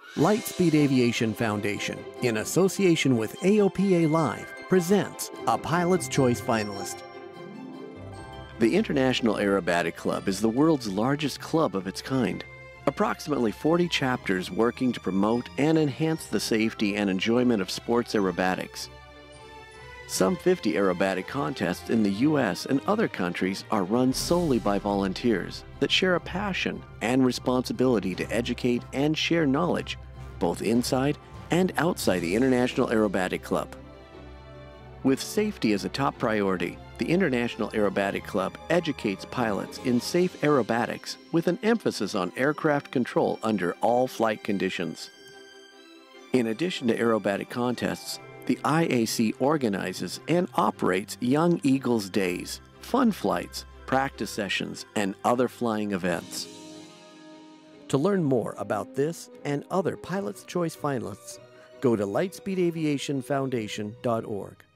Lightspeed Aviation Foundation, in association with AOPA Live, presents a Pilot's Choice finalist. The International Aerobatic Club is the world's largest club of its kind. Approximately 40 chapters working to promote and enhance the safety and enjoyment of sports aerobatics. Some 50 aerobatic contests in the U.S. and other countries are run solely by volunteers that share a passion and responsibility to educate and share knowledge, both inside and outside the International Aerobatic Club. With safety as a top priority, the International Aerobatic Club educates pilots in safe aerobatics with an emphasis on aircraft control under all flight conditions. In addition to aerobatic contests, the IAC organizes and operates Young Eagles Days, fun flights, practice sessions, and other flying events. To learn more about this and other Pilot's Choice finalists, go to lightspeedaviationfoundation.org.